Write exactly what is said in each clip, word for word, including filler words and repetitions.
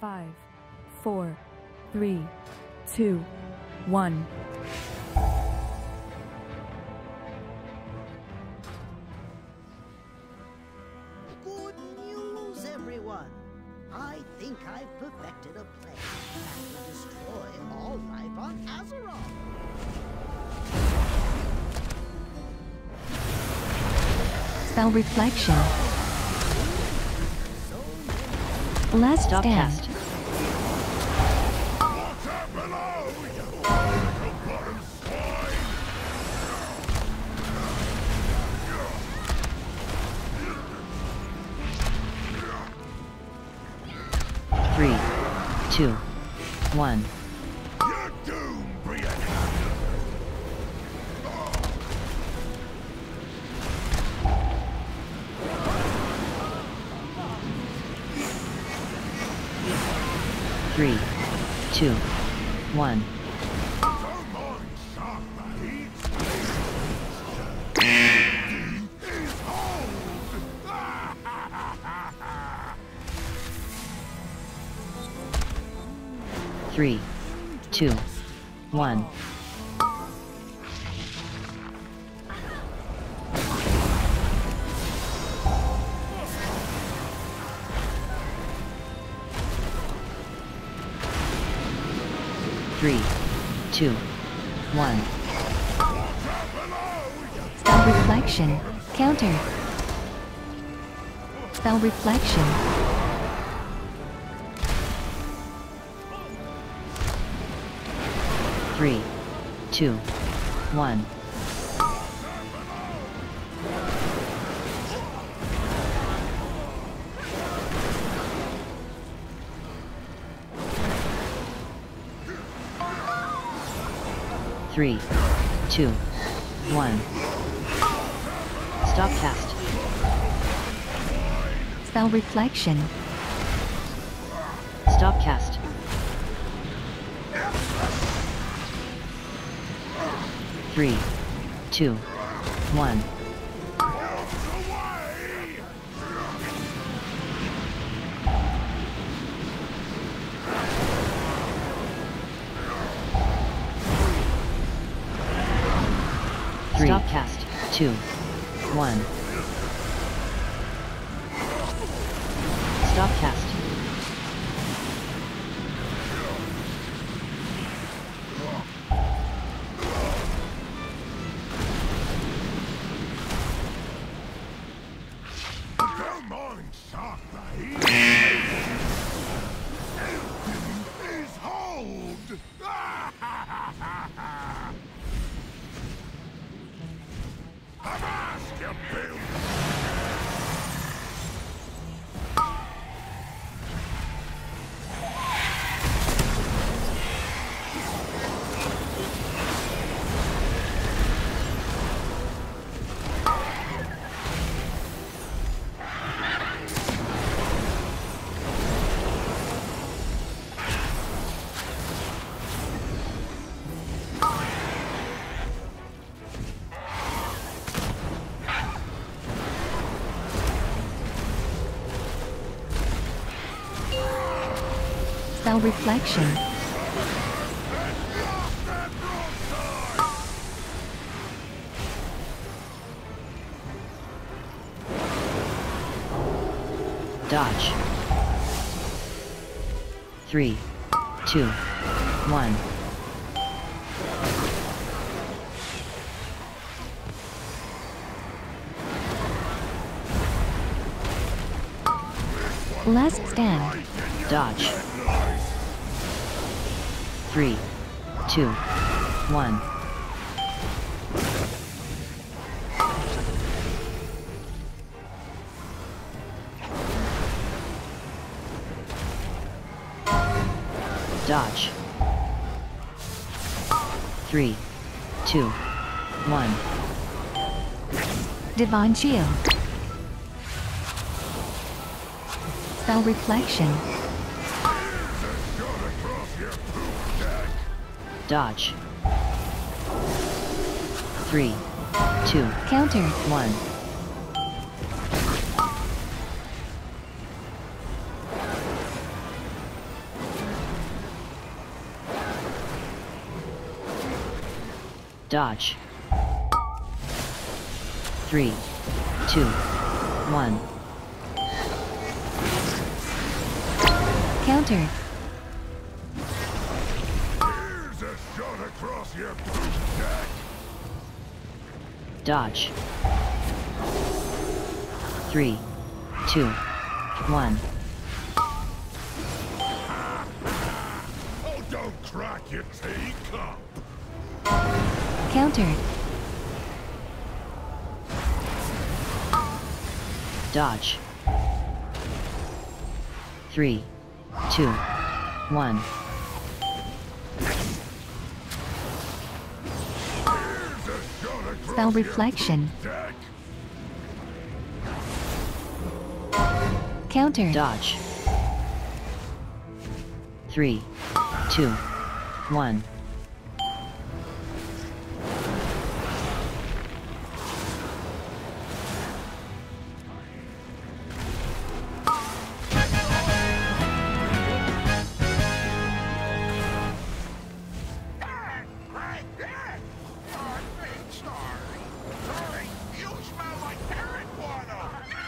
Five, four, three, two, one. Good news, everyone. I think I've perfected a plan that will destroy all life on Azeroth. Spell Reflection. Last Stop stand. cast. Three, two, one. Three, two, one. Three, two, one. Three, two, one. Spell Reflection. Counter. Spell Reflection. Three, two, one. Three, two, one. Stop cast. Spell Reflection. Stop cast. Three, two, one. Three. Stop cast. Two, one. Stop cast. Spell Reflection. Dodge. Three, two, one. Last stand. Dodge. Three, two, one. Dodge. Three, two, one. Divine Shield. Spell Reflection. Dodge. Three, two, Counter. one. Dodge. Three, two, one. Countered. Here's a shot across your poop deck. Dodge. Three, two, one. Oh, don't crack your teacup. Countered. Dodge. Three, two, one. Here's a shot across Spell your reflection. poop deck. Countered. Dodge. Three, two, one. Right there. I'm really sorry. Sorry, you smell like carrot water.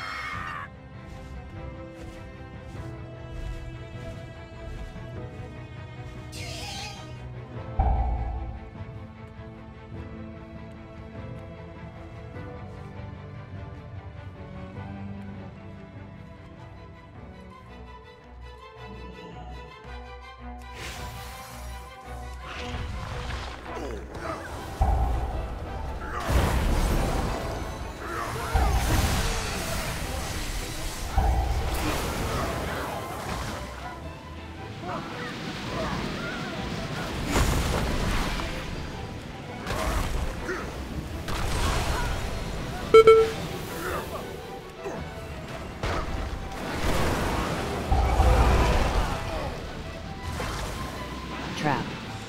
Trap.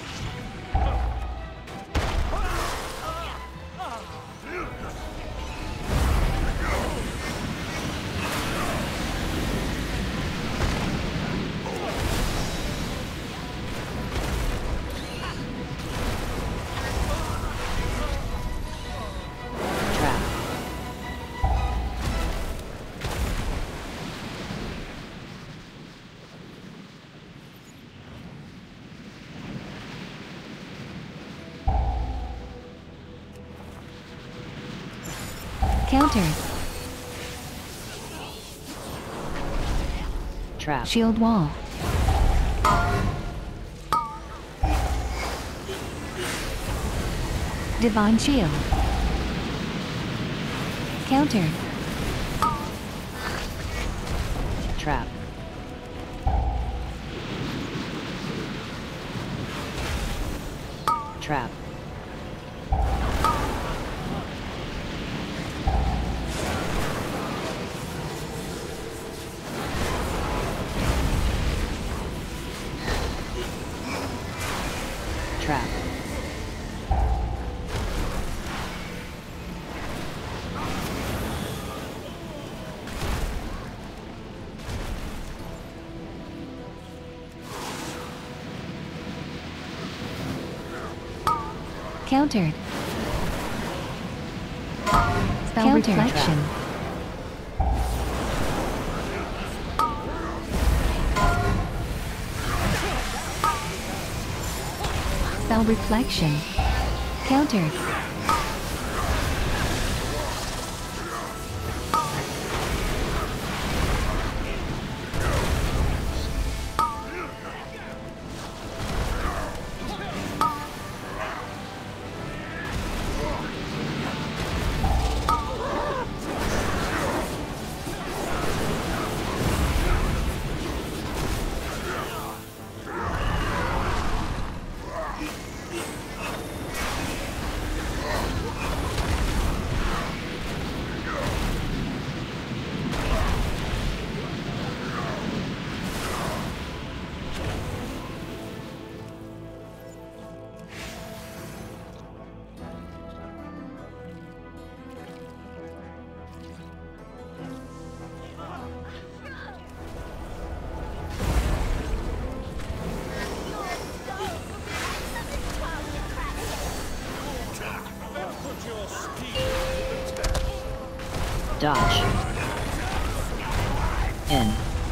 Trap. Countered. Trap. Shield wall. Divine shield. Countered. Trap. Trap. Trap. Countered. Spell Countered. reflection. Spell reflection. Countered. Dodge. N.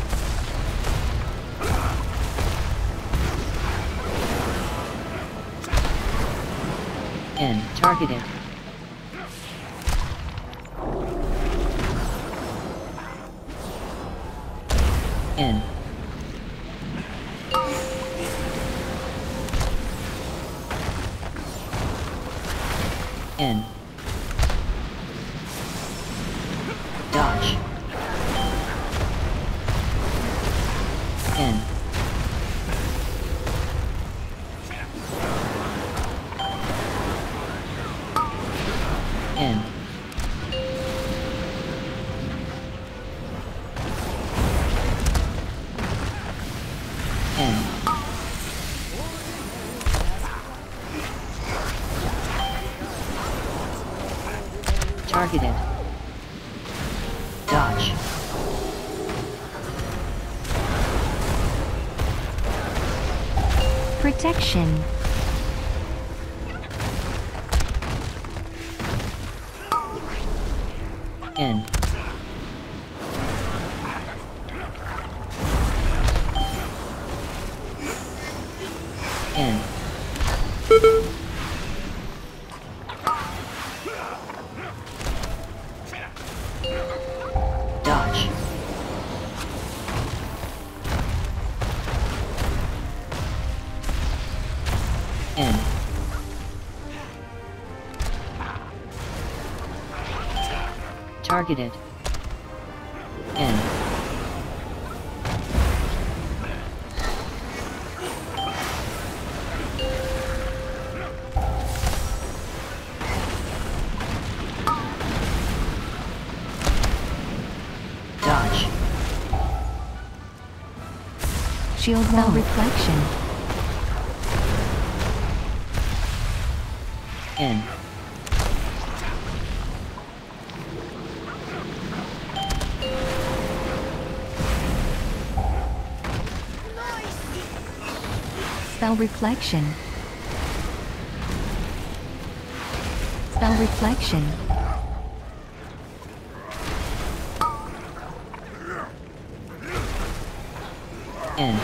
N. Targeted. N. N. Dodge. N. N. N. Targeted. Dodge. Protection. N. N. Dodge. N. Targeted. N. Dodge. Shield wall reflection. N. Spell reflection. Spell reflection. N.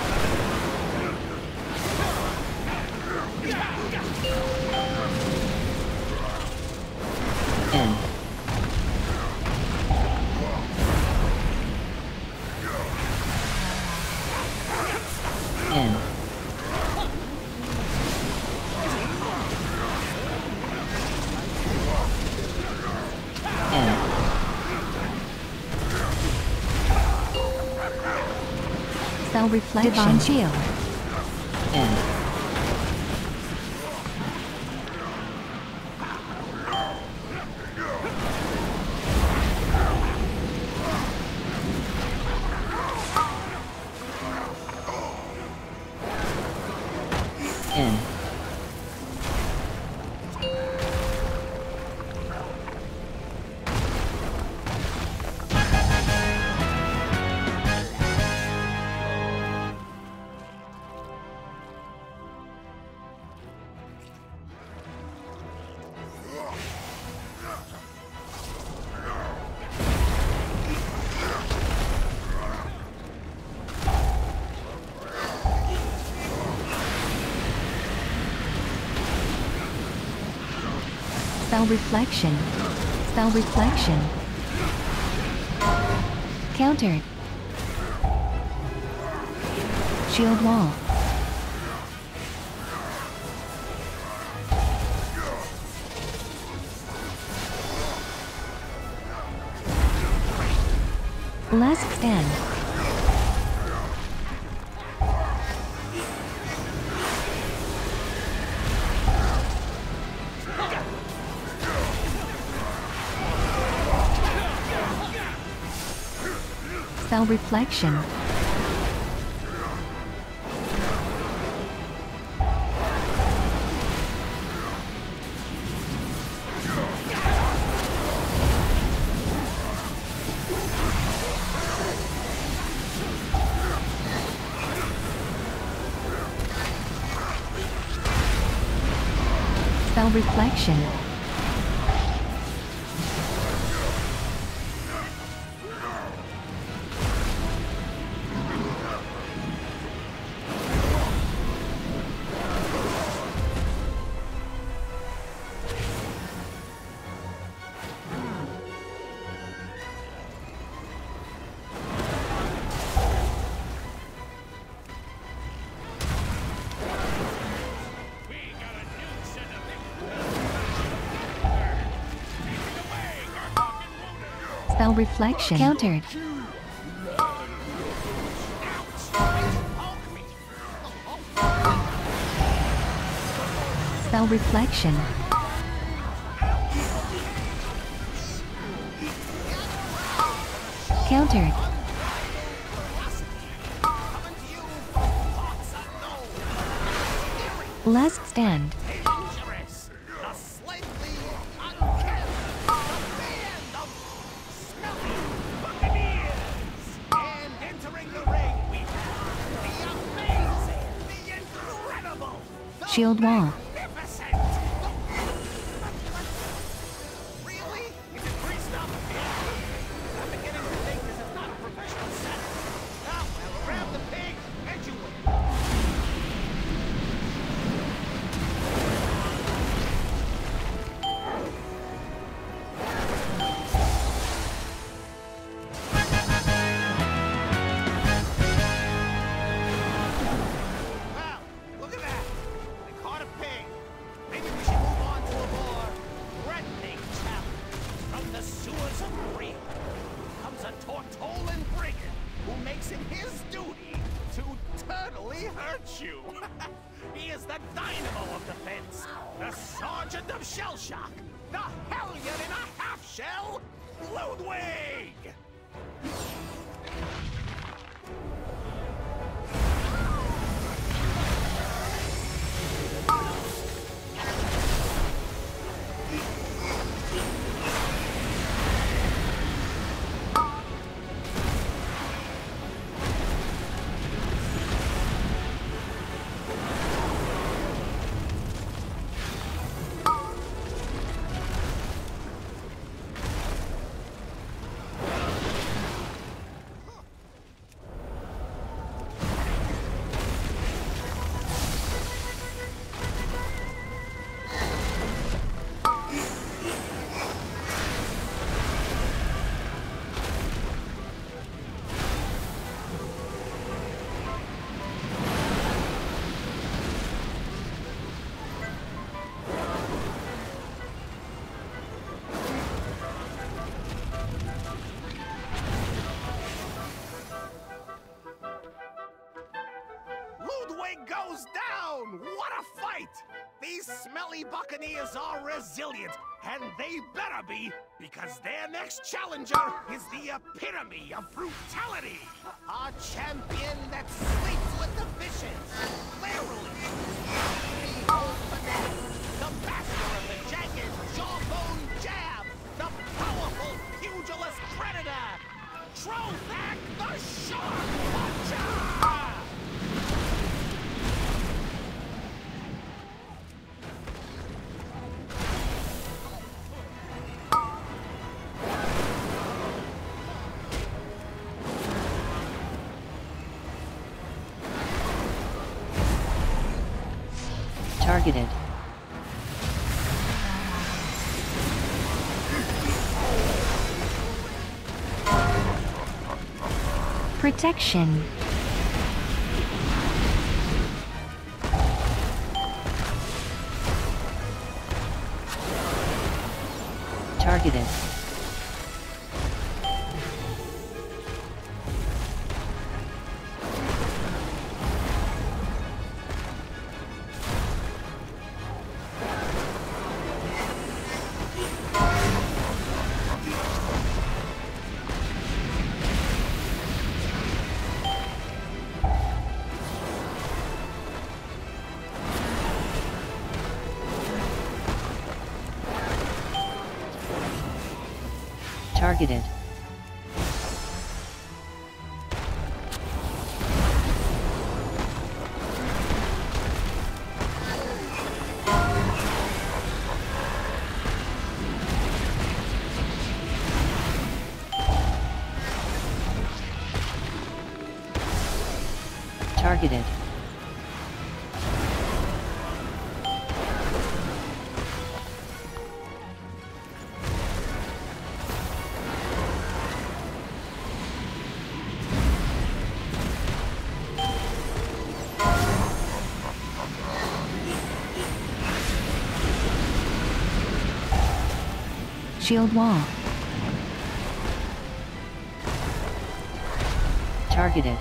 N. N. N. Spell reflection. Divine shield. N. N. Spell reflection. Spell reflection. Countered. Shield wall. Last stand. Spell reflection. Spell reflection. Spell reflection. Countered. Spell reflection. Countered. Last stand. Dangerous. A slightly uncanny band of smelly buccaneers. And entering the ring, we have the amazing, the incredible, the Shield wall. magnificent. Really? Is it greased up? I'm beginning to think this is not a professional setup. Now, well, grab the pig and you win. Wow, look at that. We caught a pig. Maybe we should move on to a more threatening challenge. From the sewers of Rio comes a Tortolan brigand who makes it his duty to totally hurt you. He is the dynamo of defense, the sergeant of shell shock, the hellion in a half shell, Ludwig! Ludwig goes down! What a fight! These smelly buccaneers are resilient, and they better be, because their next challenger is the epitome of brutality! A champion that sleeps with the fishes! Literally! Behold Finesse, the master of the jagged jawbone jab! The powerful pugilist predator! Trothak the Shark Puncher! Targeted. Protection. Targeted. Targeted. Targeted. Shield wall. Targeted.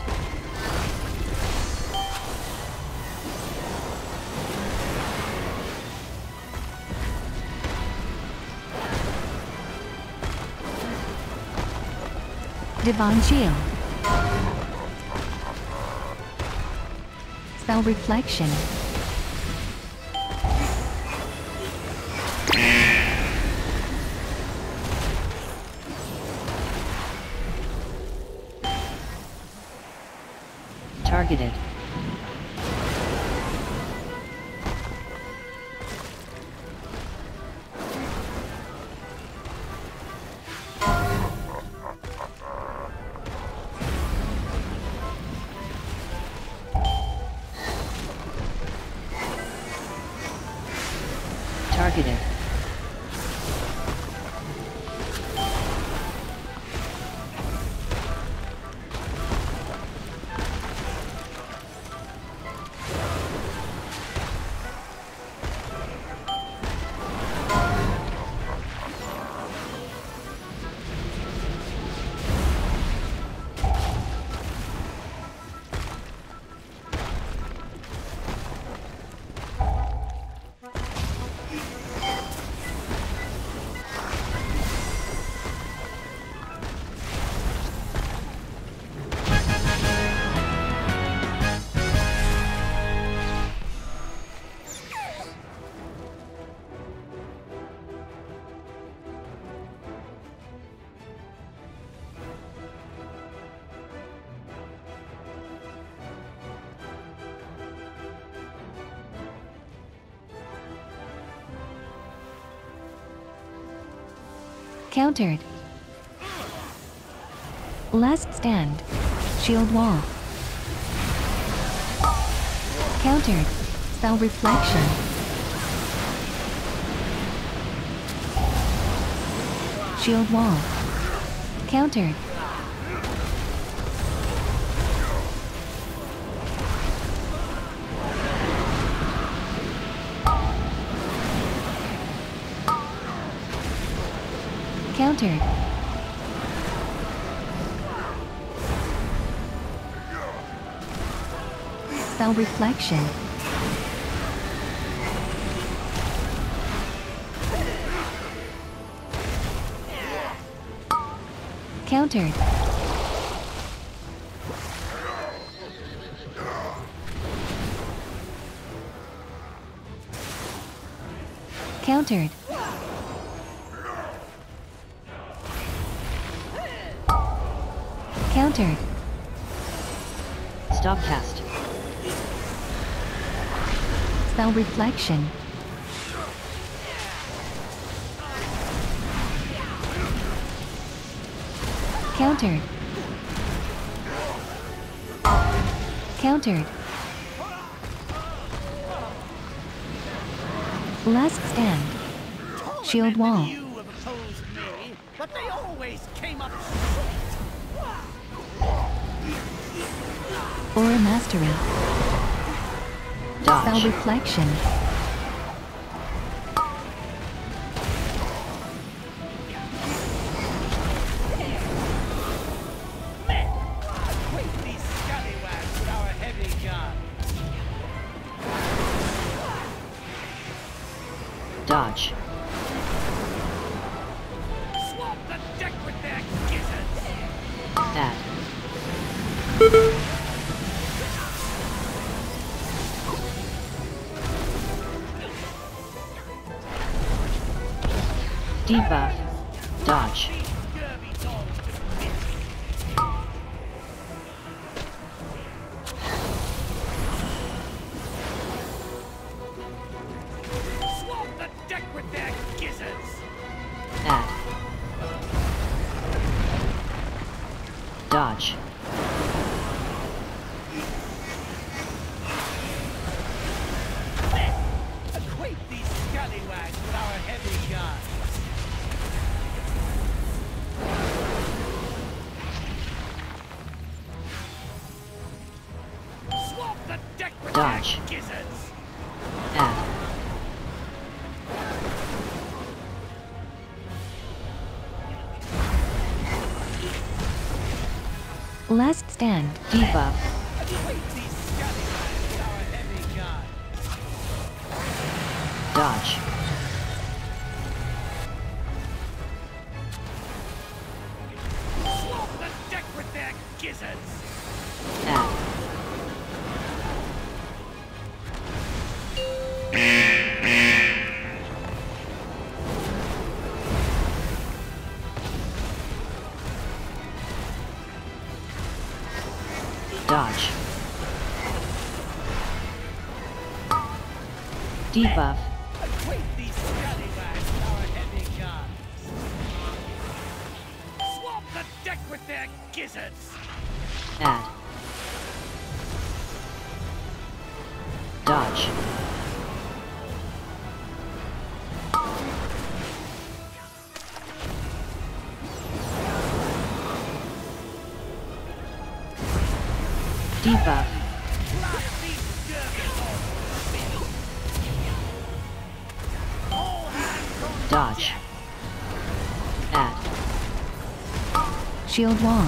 Divine Shield. Spell Reflection. Targeted. Targeted. Countered. Last Stand. Shield Wall. Countered. Spell Reflection. Shield Wall. Countered. Countered. Spell Reflection. Countered. Countered. Countered. Stop cast. Spell Reflection. Countered. Countered. Last Stand. Shield Wall. You have opposed me, but they always came up Aura Mastery. Spell Dodge. Reflection. Wait these scallywags with our heavy gun. Dodge. Swamp the deck with their gizzards. Add. Debuff. Dodge. Scurvy dogs to bits. Swamp the deck with their gizzards. Add. Dodge. Acquaint these scallywags with our heavy guns. Swamp the deck with Dodge. their gizzards. Add. Last stand. Debuff. Dodge. Swamp the deck with their gizzards! Add. Dodge. Debuff. Acquaint these scallywags with our heavy guns! Swamp the deck with their gizzards! Add. Dodge. Debuff. Blast these scurvy All hands on Dodge. Add. Shield wall.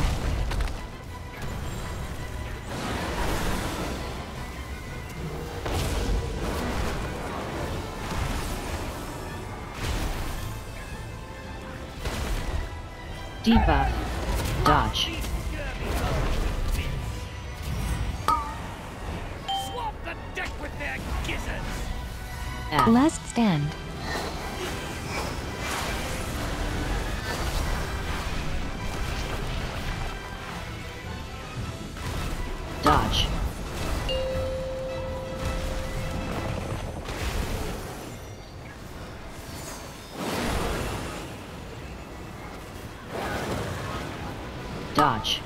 Debuff. Dodge. these scurvy Swamp the deck with their gizzards! Add. Last stand. Dodge. Dodge.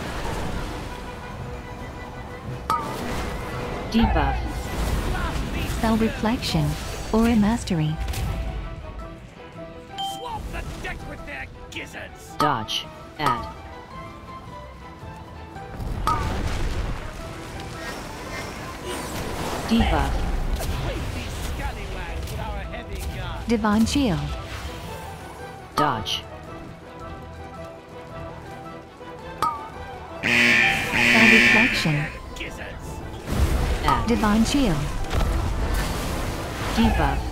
Debuff. Spell reflection. Aura mastery. Swamp the deck with their gizzards! Dodge. Add. Debuff. Acquaint these scallywags with our heavy guns! Divine shield. Dodge. Spell reflection. Gizzards! Add. Divine shield. Debuff.